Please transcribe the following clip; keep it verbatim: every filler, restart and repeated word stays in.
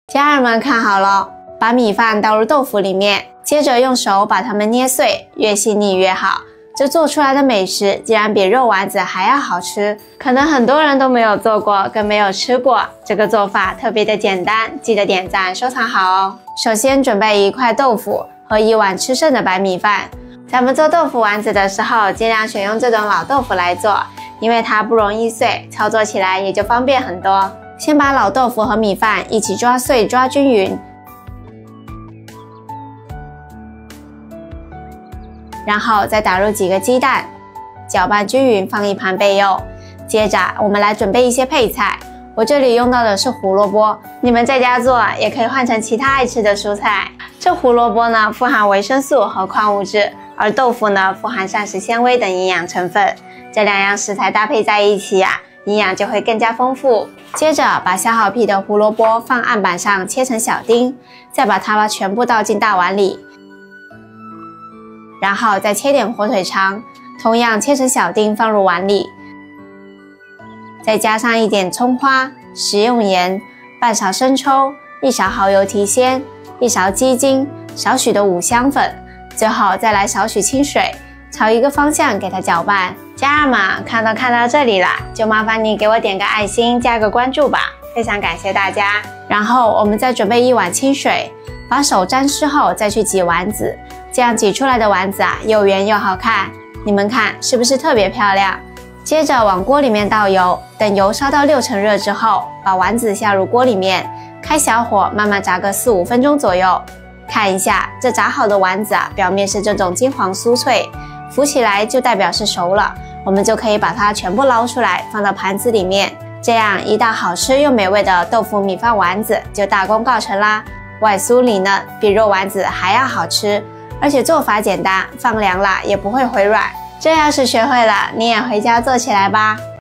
家人们看好了，把米饭倒入豆腐里面，接着用手把它们捏碎，越细腻越好。这做出来的美食竟然比肉丸子还要好吃，可能很多人都没有做过，更没有吃过。这个做法特别的简单，记得点赞收藏好哦。首先准备一块豆腐和一碗吃剩的白米饭。咱们做豆腐丸子的时候，尽量选用这种老豆腐来做，因为它不容易碎，操作起来也就方便很多。先把老豆腐和米饭一起抓碎抓均匀，然后再打入几个鸡蛋，搅拌均匀，放一旁备用。接着我们来准备一些配菜，我这里用到的是胡萝卜，你们在家做也可以换成其他爱吃的蔬菜。这胡萝卜呢富含维生素和矿物质，而豆腐呢富含膳食纤维等营养成分，这两样食材搭配在一起呀、啊，营养就会更加丰富。接着把削好皮的胡萝卜放案板上切成小丁，再把它们全部倒进大碗里，然后再切点火腿肠，同样切成小丁放入碗里，再加上一点葱花、食用盐、半勺生抽、一勺蚝油提鲜、一勺鸡精、少许的五香粉，最后再来少许清水，朝一个方向给它搅拌。家人们看到看到这里了，就麻烦你给我点个爱心，加个关注吧，非常感谢大家。然后我们再准备一碗清水，把手沾湿后再去挤丸子，这样挤出来的丸子啊又圆又好看，你们看是不是特别漂亮？接着往锅里面倒油，等油烧到六成热之后，把丸子下入锅里面，开小火慢慢炸个四五分钟左右。看一下这炸好的丸子啊，表面是这种金黄酥脆，浮起来就代表是熟了，我们就可以把它全部捞出来放到盘子里面，这样一道好吃又美味的豆腐米饭丸子就大功告成啦。外酥里嫩，比肉丸子还要好吃，而且做法简单，放凉了也不会回软。这要是学会了，你也回家做起来吧。